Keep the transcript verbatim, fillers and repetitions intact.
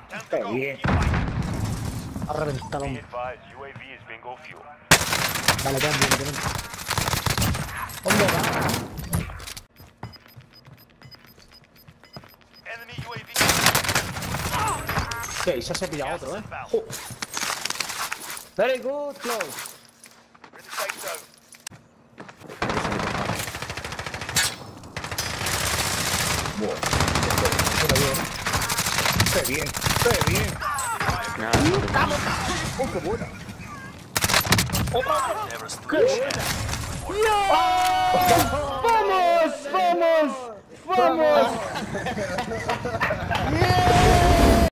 Qué bien. Ha reventado un... Vale, quedan bien, bien. ¿Dónde va? Ok, ya se ha pillado otro, eh. Oh. Very good, close. Bueno, qué bien, qué bien. ¡Vamos! ¡Oh, qué buena! ¡Oh, qué buena! ¡Vamos! ¡Vamos! ¡Vamos! ¡Yeah!